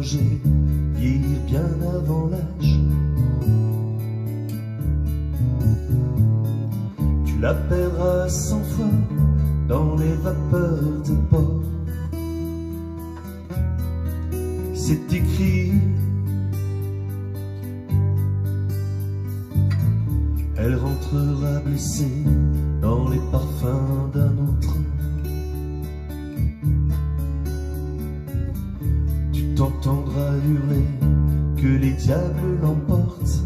changer, vieillir bien avant l'âge. Tu la perdras 100 fois dans les vapeurs de port. C'est écrit, elle rentrera blessée dans les parfums d'un autre. Tu t'entendras hurler que les diables l'emportent.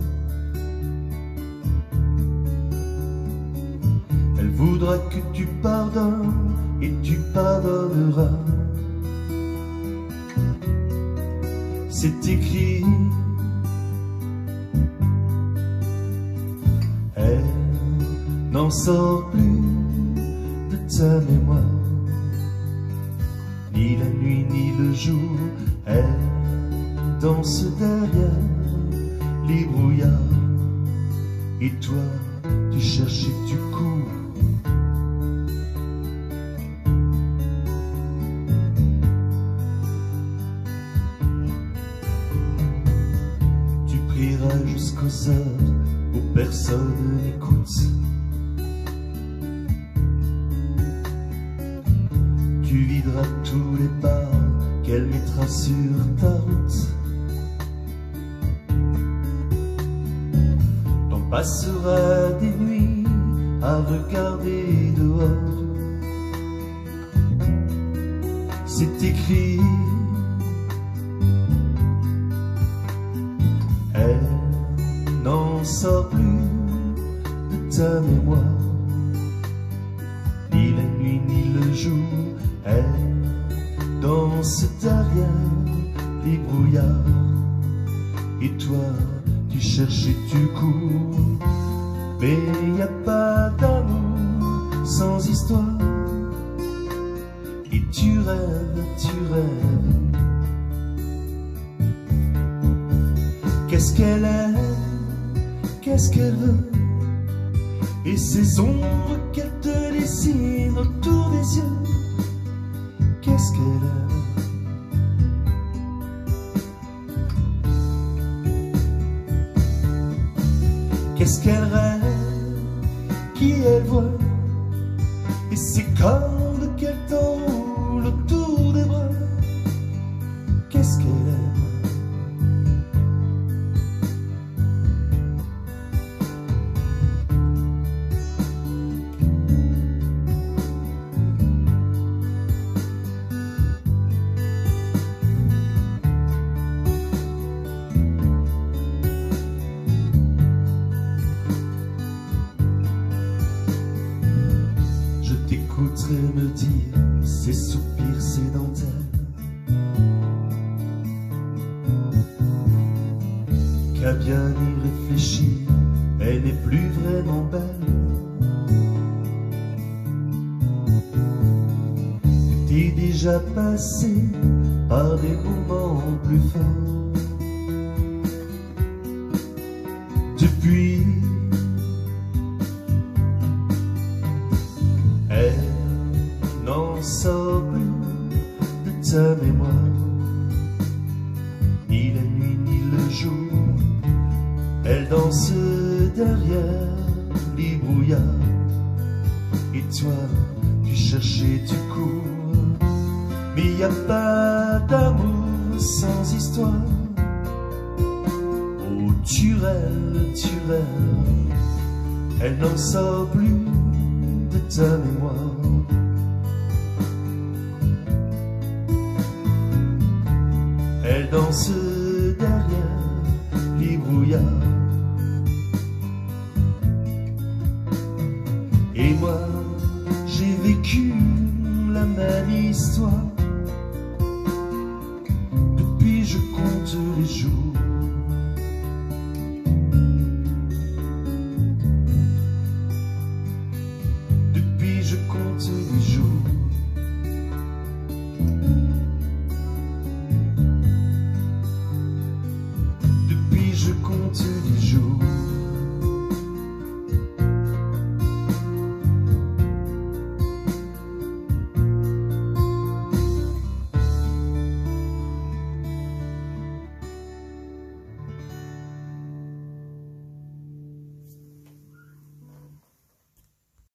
Elle voudra que tu pardonnes et tu pardonneras. C'est écrit, elle n'en sort plus de ta mémoire, ni la nuit ni le jour, elle danse derrière les brouillards. Et toi, tu cherches et tu cours. Tu prieras jusqu'aux heures où personne n'écoute. Tu videras tous les bars qu'elle mettra sur ta route. T'en passeras des nuits à regarder dehors. C'est écrit, elle n'en sort plus de ta mémoire, ni la nuit ni le jour, elle danse derrière les brouillards. Et toi, tu cherches et tu cours, mais y a pas d'amour sans histoire. Et tu rêves, tu rêves. Qu'est-ce qu'elle aime, qu'est-ce qu'elle veut, et ces ombres qu'elle te dessine autour des yeux. Qu'est-ce qu'elle aime? Qu'est-ce qu'elle rêve, qui elle voit, et ces cordes qu'elle t'enroule autour des bras. Qu'est-ce qu'elle aime? T'écouterai me dire ces soupirs sédentaires, qu'à bien y réfléchir, elle n'est plus vraiment belle. T'es déjà passé par des moments plus forts. Depuis, elle n'en sort plus de ta mémoire, ni la nuit ni le jour, elle danse derrière les brouillards. Et toi, tu cherches et tu cours, mais y a pas d'amour sans histoire. Oh, tu rêves, elle n'en sort plus de ta mémoire. Elle danse derrière les brouillards. Et moi, j'ai vécu la même histoire. Depuis, je compte les jours. Depuis, je compte les jours. Je compte les jours.